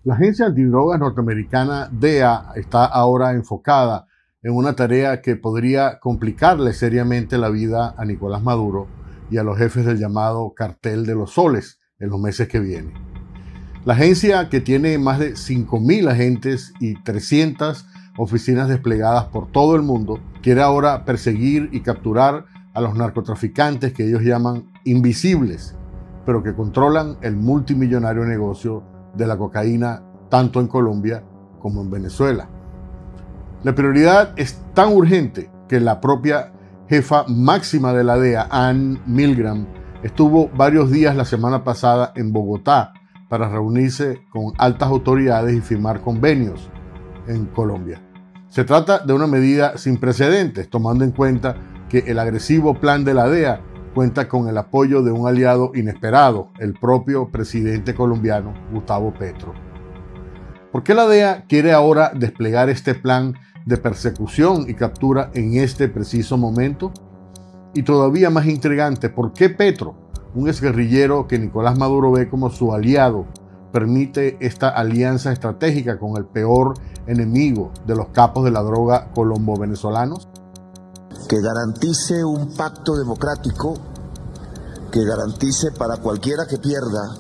La agencia antidrogas norteamericana DEA está ahora enfocada en una tarea que podría complicarle seriamente la vida a Nicolás Maduro y a los jefes del llamado Cartel de los Soles en los meses que vienen. La agencia, que tiene más de 5.000 agentes y 300 oficinas desplegadas por todo el mundo, quiere ahora perseguir y capturar a los narcotraficantes que ellos llaman invisibles, pero que controlan el multimillonario negocio de la cocaína tanto en Colombia como en Venezuela. La prioridad es tan urgente que la propia jefa máxima de la DEA, Anne Milgram, estuvo varios días la semana pasada en Bogotá para reunirse con altas autoridades y firmar convenios en Colombia. Se trata de una medida sin precedentes, tomando en cuenta que el agresivo plan de la DEA cuenta con el apoyo de un aliado inesperado, el propio presidente colombiano, Gustavo Petro. ¿Por qué la DEA quiere ahora desplegar este plan de persecución y captura en este preciso momento? Y todavía más intrigante, ¿por qué Petro, un exguerrillero que Nicolás Maduro ve como su aliado, permite esta alianza estratégica con el peor enemigo de los capos de la droga colombo-venezolanos? Que garantice un pacto democrático, que garantice para cualquiera que pierda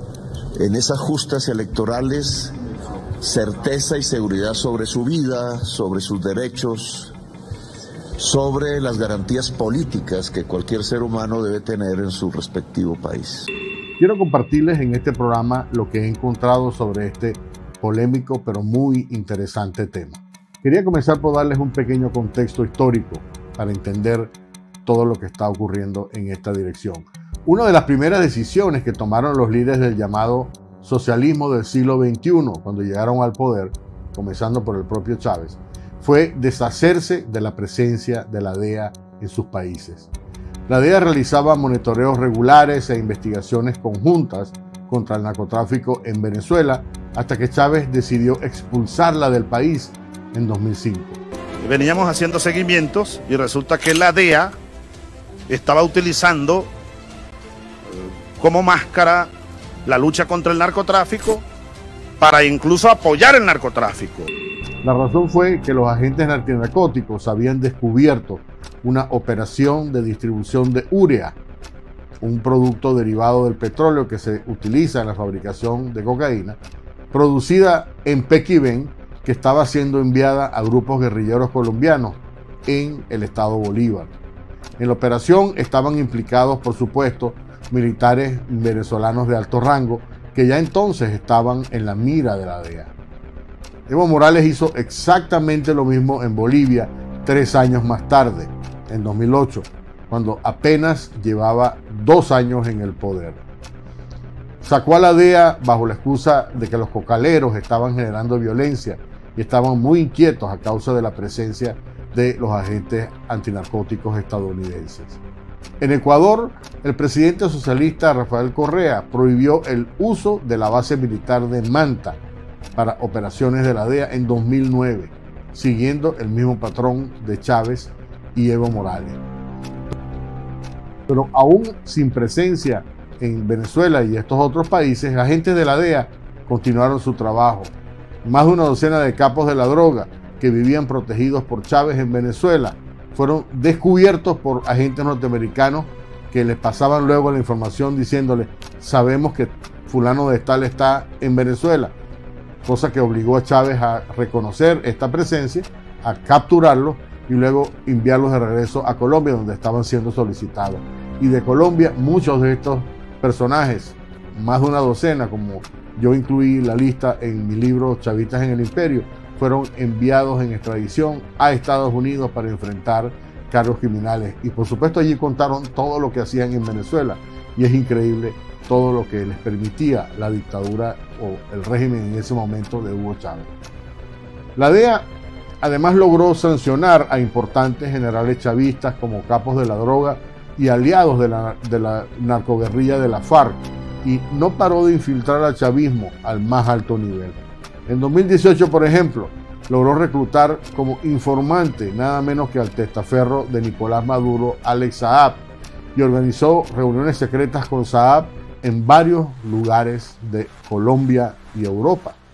en esas justas electorales certeza y seguridad sobre su vida, sobre sus derechos, sobre las garantías políticas que cualquier ser humano debe tener en su respectivo país. Quiero compartirles en este programa lo que he encontrado sobre este polémico pero muy interesante tema. Quería comenzar por darles un pequeño contexto histórico para entender todo lo que está ocurriendo en esta dirección. Una de las primeras decisiones que tomaron los líderes del llamado socialismo del siglo XXI, cuando llegaron al poder, comenzando por el propio Chávez, fue deshacerse de la presencia de la DEA en sus países. La DEA realizaba monitoreos regulares e investigaciones conjuntas contra el narcotráfico en Venezuela, hasta que Chávez decidió expulsarla del país en 2005. Veníamos haciendo seguimientos y resulta que la DEA estaba utilizando como máscara la lucha contra el narcotráfico para incluso apoyar el narcotráfico. La razón fue que los agentes antinarcóticos habían descubierto una operación de distribución de urea, un producto derivado del petróleo que se utiliza en la fabricación de cocaína, producida en Pequibén, que estaba siendo enviada a grupos guerrilleros colombianos en el estado Bolívar. En la operación estaban implicados, por supuesto, militares venezolanos de alto rango que ya entonces estaban en la mira de la DEA. Evo Morales hizo exactamente lo mismo en Bolivia 3 años más tarde, en 2008, cuando apenas llevaba 2 años en el poder. Sacó a la DEA bajo la excusa de que los cocaleros estaban generando violencia y estaban muy inquietos a causa de la presencia de los agentes antinarcóticos estadounidenses. En Ecuador, el presidente socialista Rafael Correa prohibió el uso de la base militar de Manta para operaciones de la DEA en 2009, siguiendo el mismo patrón de Chávez y Evo Morales. Pero aún sin presencia en Venezuela y estos otros países, agentes de la DEA continuaron su trabajo. Más de una docena de capos de la droga que vivían protegidos por Chávez en Venezuela fueron descubiertos por agentes norteamericanos que les pasaban luego la información diciéndole: sabemos que fulano de tal está en Venezuela, cosa que obligó a Chávez a reconocer esta presencia, a capturarlos y luego enviarlos de regreso a Colombia, donde estaban siendo solicitados. Y de Colombia, muchos de estos personajes, más de una docena, como yo incluí la lista en mi libro Chavistas en el Imperio, fueron enviados en extradición a Estados Unidos para enfrentar cargos criminales. Y por supuesto allí contaron todo lo que hacían en Venezuela. Y es increíble todo lo que les permitía la dictadura o el régimen en ese momento de Hugo Chávez. La DEA además logró sancionar a importantes generales chavistas como capos de la droga y aliados de la narcoguerrilla de la FARC, y no paró de infiltrar al chavismo al más alto nivel. En 2018, por ejemplo, logró reclutar como informante nada menos que al testaferro de Nicolás Maduro, Alex Saab, y organizó reuniones secretas con Saab en varios lugares de Colombia y Europa.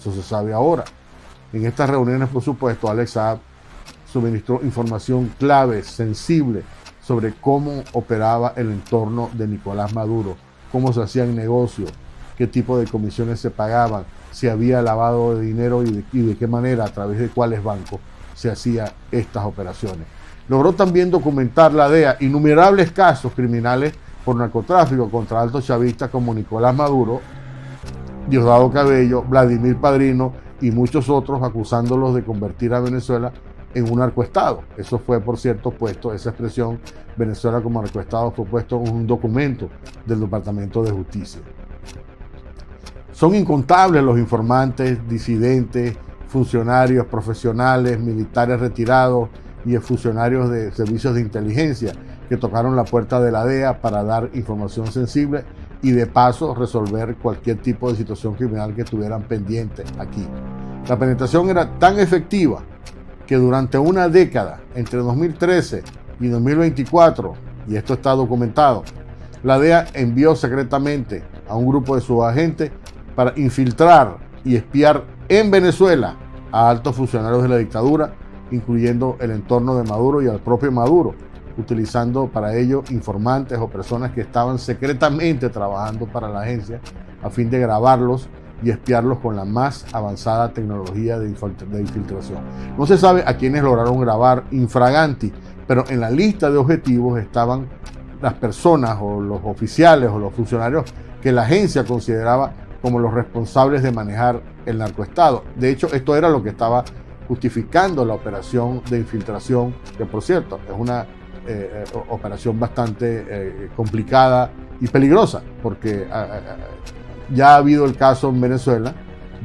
eso se sabe ahora. En estas reuniones, por supuesto, Alex Saab suministró información clave, sensible, sobre cómo operaba el entorno de Nicolás Maduro, cómo se hacían negocios, qué tipo de comisiones se pagaban, si había lavado de dinero y de qué manera, a través de cuáles bancos se hacían estas operaciones. Logró también documentar la DEA innumerables casos criminales por narcotráfico contra altos chavistas como Nicolás Maduro, Diosdado Cabello, Vladimir Padrino y muchos otros, acusándolos de convertir a Venezuela en un narcoestado. Eso fue, por cierto, puesto, esa expresión Venezuela como narcoestado fue puesto en un documento del Departamento de Justicia. Son incontables los informantes, disidentes, funcionarios profesionales, militares retirados y funcionarios de servicios de inteligencia que tocaron la puerta de la DEA para dar información sensible y de paso resolver cualquier tipo de situación criminal que estuvieran pendientes aquí. La penetración era tan efectiva que durante una década, entre 2013 y 2024, y esto está documentado, la DEA envió secretamente a un grupo de sus agentes para infiltrar y espiar en Venezuela a altos funcionarios de la dictadura, incluyendo el entorno de Maduro y al propio Maduro, utilizando para ello informantes o personas que estaban secretamente trabajando para la agencia a fin de grabarlos y espiarlos con la más avanzada tecnología de infiltración. No se sabe a quiénes lograron grabar infraganti, pero en la lista de objetivos estaban las personas o los oficiales o los funcionarios que la agencia consideraba como los responsables de manejar el narcoestado. De hecho, esto era lo que estaba justificando la operación de infiltración, que por cierto es una operación bastante complicada y peligrosa, porque ya ha habido el caso en Venezuela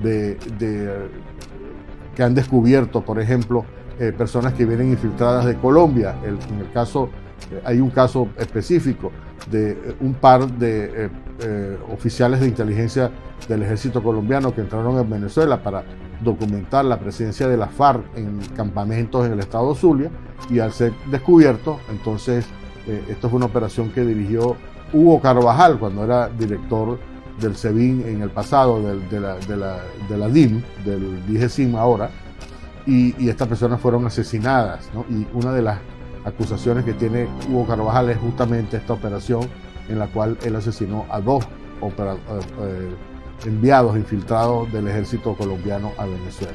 que han descubierto, por ejemplo, personas que vienen infiltradas de Colombia. En el caso, hay un caso específico de un par de oficiales de inteligencia del ejército colombiano que entraron en Venezuela para documentar la presencia de la FARC en campamentos en el estado Zulia, y al ser descubierto, entonces esto fue una operación que dirigió Hugo Carvajal cuando era director del SEBIN en el pasado, de la DIM, del DIGESIM ahora, y estas personas fueron asesinadas, ¿no? Y una de las acusaciones que tiene Hugo Carvajal es justamente esta operación en la cual él asesinó a dos enviados infiltrados del ejército colombiano a Venezuela.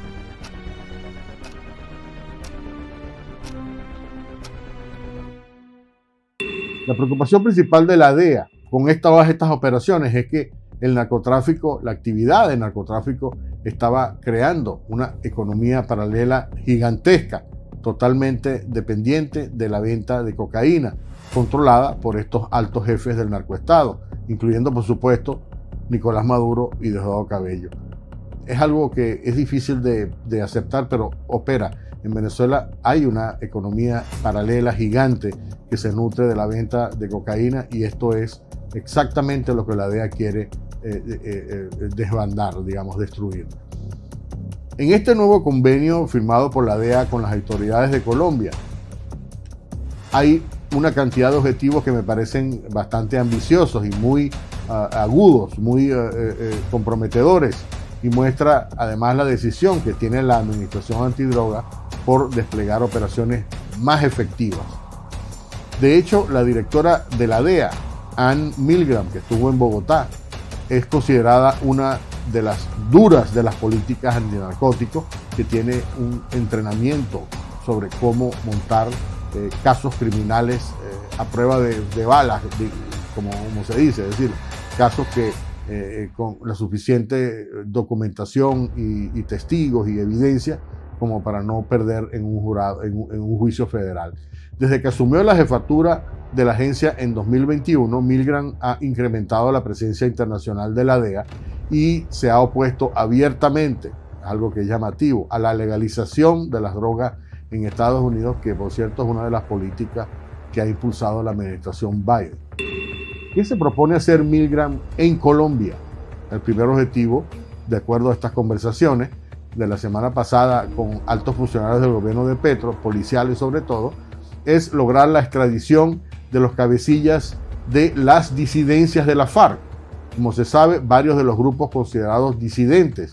La preocupación principal de la DEA con todas estas operaciones es que el narcotráfico, la actividad de narcotráfico, estaba creando una economía paralela gigantesca, totalmente dependiente de la venta de cocaína, controlada por estos altos jefes del narcoestado, incluyendo, por supuesto, Nicolás Maduro y Diosdado Cabello. Es algo que es difícil de aceptar, pero opera. En Venezuela hay una economía paralela gigante que se nutre de la venta de cocaína, y esto es exactamente lo que la DEA quiere desbandar, digamos, destruir. En este nuevo convenio firmado por la DEA con las autoridades de Colombia, hay una cantidad de objetivos que me parecen bastante ambiciosos y muy agudos, muy comprometedores, y muestra además la decisión que tiene la Administración Antidroga por desplegar operaciones más efectivas. De hecho, la directora de la DEA, Ann Milgram, que estuvo en Bogotá, es considerada una de las duras de las políticas antinarcóticos, que tiene un entrenamiento sobre cómo montar casos criminales a prueba de balas, como se dice, es decir, casos que con la suficiente documentación y testigos y evidencia como para no perder en un juicio federal. Desde que asumió la jefatura de la agencia en 2021, Milgram ha incrementado la presencia internacional de la DEA y se ha opuesto abiertamente, algo que es llamativo, a la legalización de las drogas en Estados Unidos, que por cierto es una de las políticas que ha impulsado la administración Biden. ¿Qué se propone hacer Milgram en Colombia? El primer objetivo, de acuerdo a estas conversaciones de la semana pasada con altos funcionarios del gobierno de Petro, policiales sobre todo, es lograr la extradición de los cabecillas de las disidencias de la FARC. Como se sabe, varios de los grupos considerados disidentes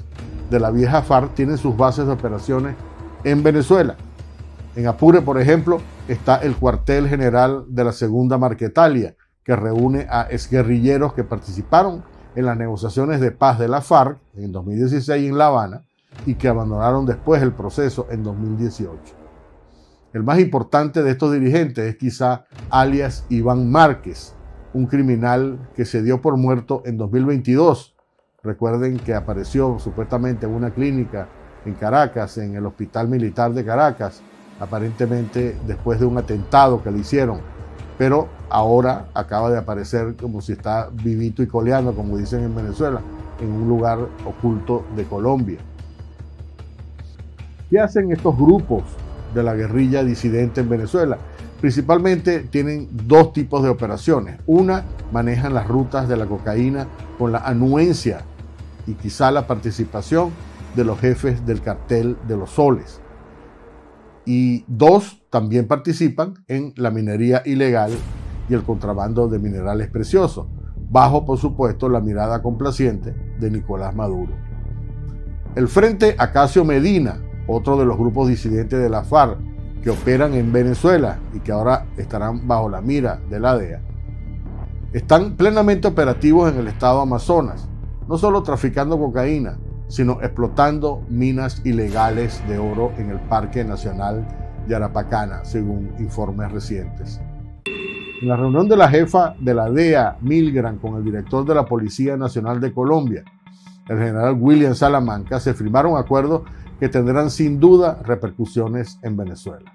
de la vieja FARC tienen sus bases de operaciones en Venezuela. En Apure, por ejemplo, está el cuartel general de la Segunda Marquetalia, que reúne a exguerrilleros que participaron en las negociaciones de paz de la FARC en 2016 en La Habana y que abandonaron después el proceso en 2018. El más importante de estos dirigentes es quizá alias Iván Márquez, un criminal que se dio por muerto en 2022. Recuerden que apareció supuestamente en una clínica en Caracas, en el Hospital Militar de Caracas, aparentemente después de un atentado que le hicieron, pero ahora acaba de aparecer como si está vivito y coleando, como dicen en Venezuela, en un lugar oculto de Colombia. ¿Qué hacen estos grupos de la guerrilla disidente en Venezuela? Principalmente tienen dos tipos de operaciones. Una, manejan las rutas de la cocaína con la anuencia y quizá la participación de los jefes del cartel de los soles. Y dos, también participan en la minería ilegal y el contrabando de minerales preciosos, bajo, por supuesto, la mirada complaciente de Nicolás Maduro. El Frente Acacio Medina, otro de los grupos disidentes de la FARC que operan en Venezuela y que ahora estarán bajo la mira de la DEA, están plenamente operativos en el estado Amazonas, no solo traficando cocaína, sino explotando minas ilegales de oro en el Parque Nacional de Arapacana, según informes recientes. En la reunión de la jefa de la DEA, Milgram, con el director de la Policía Nacional de Colombia, el general William Salamanca, se firmaron acuerdos que tendrán sin duda repercusiones en Venezuela.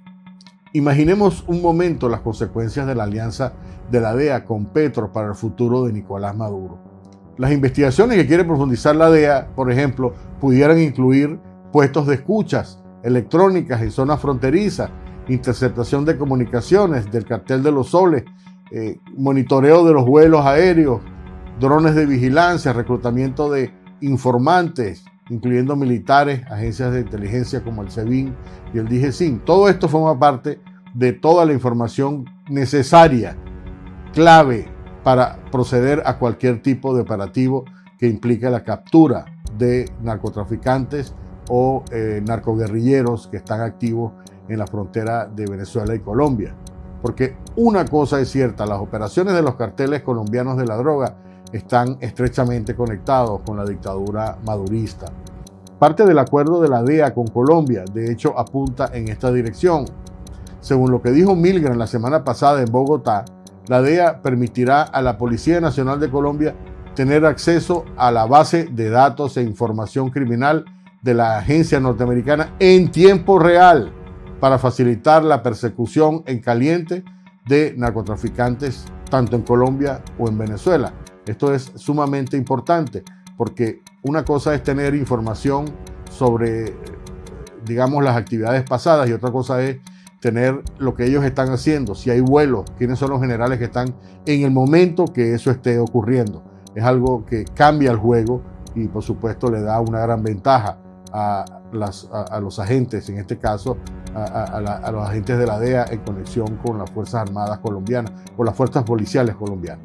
Imaginemos un momento las consecuencias de la alianza de la DEA con Petro para el futuro de Nicolás Maduro. Las investigaciones que quiere profundizar la DEA, por ejemplo, pudieran incluir puestos de escuchas electrónicas en zonas fronterizas, interceptación de comunicaciones del cartel de los soles, monitoreo de los vuelos aéreos, drones de vigilancia, reclutamiento de informantes, incluyendo militares, agencias de inteligencia como el SEBIN y el DIGESIN. Todo esto forma parte de toda la información necesaria, clave, para proceder a cualquier tipo de operativo que implique la captura de narcotraficantes o narcoguerrilleros que están activos en la frontera de Venezuela y Colombia. Porque una cosa es cierta, las operaciones de los carteles colombianos de la droga están estrechamente conectados con la dictadura madurista. Parte del acuerdo de la DEA con Colombia, de hecho, apunta en esta dirección. Según lo que dijo Milgram la semana pasada en Bogotá, la DEA permitirá a la Policía Nacional de Colombia tener acceso a la base de datos e información criminal de la agencia norteamericana en tiempo real para facilitar la persecución en caliente de narcotraficantes tanto en Colombia o en Venezuela. Esto es sumamente importante porque una cosa es tener información sobre, digamos, las actividades pasadas y otra cosa es tener lo que ellos están haciendo, si hay vuelos, quiénes son los generales que están en el momento que eso esté ocurriendo. Es algo que cambia el juego y por supuesto le da una gran ventaja a los agentes, en este caso a los agentes de la DEA en conexión con las Fuerzas Armadas colombianas o las Fuerzas Policiales colombianas.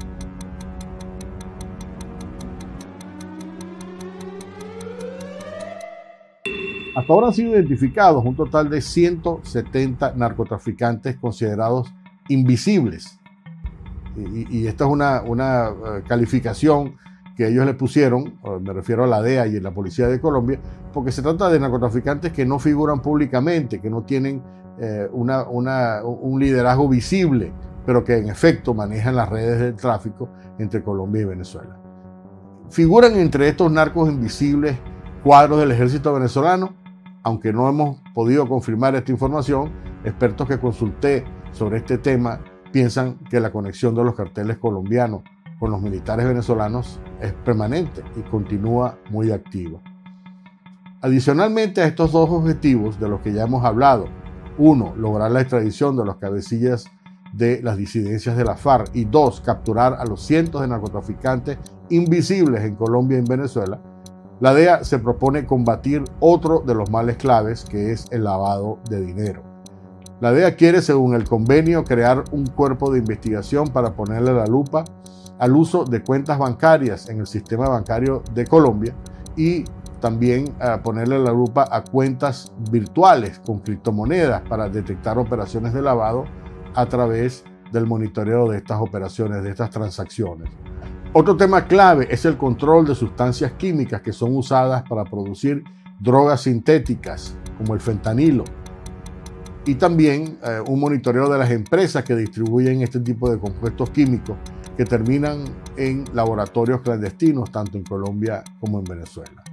Hasta ahora han sido identificados un total de 170 narcotraficantes considerados invisibles. Y esta es una calificación que ellos le pusieron, me refiero a la DEA y a la Policía de Colombia, porque se trata de narcotraficantes que no figuran públicamente, que no tienen un liderazgo visible, pero que en efecto manejan las redes del tráfico entre Colombia y Venezuela. Figuran entre estos narcos invisibles cuadros del ejército venezolano, aunque no hemos podido confirmar esta información. Expertos que consulté sobre este tema piensan que la conexión de los carteles colombianos con los militares venezolanos es permanente y continúa muy activa. Adicionalmente a estos dos objetivos de los que ya hemos hablado, uno, lograr la extradición de los cabecillas de las disidencias de la FARC y dos, capturar a los cientos de narcotraficantes invisibles en Colombia y en Venezuela, la DEA se propone combatir otro de los males claves, que es el lavado de dinero. La DEA quiere, según el convenio, crear un cuerpo de investigación para ponerle la lupa al uso de cuentas bancarias en el sistema bancario de Colombia y también ponerle la lupa a cuentas virtuales con criptomonedas para detectar operaciones de lavado a través del monitoreo de estas operaciones, de estas transacciones. Otro tema clave es el control de sustancias químicas que son usadas para producir drogas sintéticas, como el fentanilo. Y también un monitoreo de las empresas que distribuyen este tipo de compuestos químicos que terminan en laboratorios clandestinos, tanto en Colombia como en Venezuela.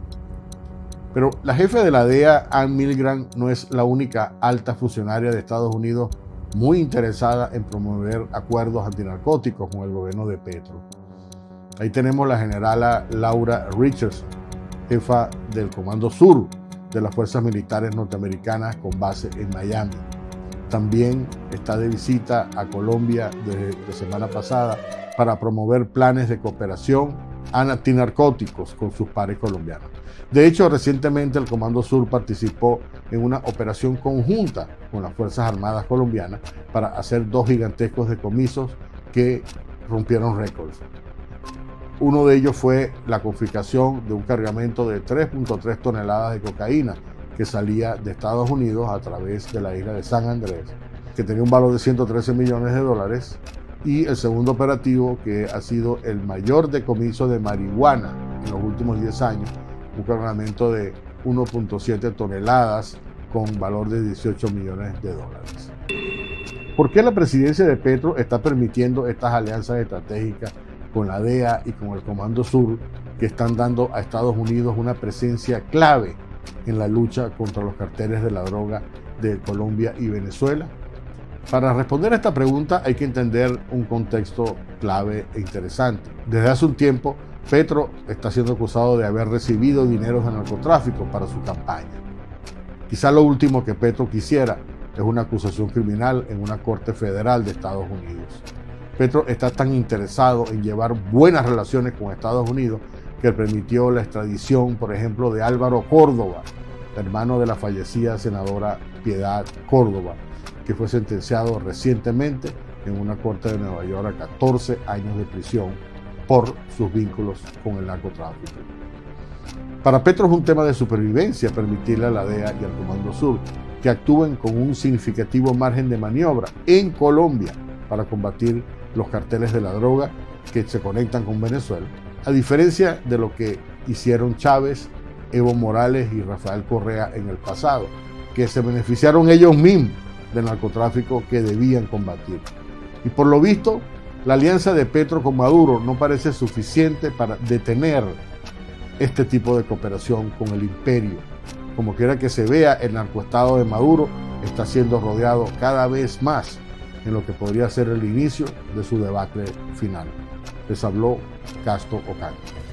Pero la jefe de la DEA, Anne Milgram, no es la única alta funcionaria de Estados Unidos muy interesada en promover acuerdos antinarcóticos con el gobierno de Petro. Ahí tenemos la generala Laura Richardson, jefa del Comando Sur de las Fuerzas Militares Norteamericanas con base en Miami. También está de visita a Colombia desde la semana pasada para promover planes de cooperación antinarcóticos con sus pares colombianos. De hecho, recientemente el Comando Sur participó en una operación conjunta con las Fuerzas Armadas colombianas para hacer 2 gigantescos decomisos que rompieron récords. Uno de ellos fue la confiscación de un cargamento de 3.3 toneladas de cocaína que salía de Estados Unidos a través de la isla de San Andrés, que tenía un valor de 113 millones de dólares. Y el segundo operativo, que ha sido el mayor decomiso de marihuana en los últimos 10 años, un cargamento de 1.7 toneladas con valor de 18 millones de dólares. ¿Por qué la presidencia de Petro está permitiendo estas alianzas estratégicas con la DEA y con el Comando Sur, que están dando a Estados Unidos una presencia clave en la lucha contra los carteles de la droga de Colombia y Venezuela? Para responder a esta pregunta hay que entender un contexto clave e interesante. Desde hace un tiempo, Petro está siendo acusado de haber recibido dineros de narcotráfico para su campaña. Quizá lo último que Petro quisiera es una acusación criminal en una corte federal de Estados Unidos. Petro está tan interesado en llevar buenas relaciones con Estados Unidos que permitió la extradición, por ejemplo, de Álvaro Córdoba, hermano de la fallecida senadora Piedad Córdoba, que fue sentenciado recientemente en una corte de Nueva York a 14 años de prisión por sus vínculos con el narcotráfico. Para Petro es un tema de supervivencia permitirle a la DEA y al Comando Sur que actúen con un significativo margen de maniobra en Colombia para combatir los carteles de la droga que se conectan con Venezuela, a diferencia de lo que hicieron Chávez, Evo Morales y Rafael Correa en el pasado, que se beneficiaron ellos mismos del narcotráfico que debían combatir. Y por lo visto, la alianza de Petro con Maduro no parece suficiente para detener este tipo de cooperación con el imperio. Como quiera que se vea, el narcoestado de Maduro está siendo rodeado cada vez más en lo que podría ser el inicio de su debacle final. Les habló Casto Ocaña.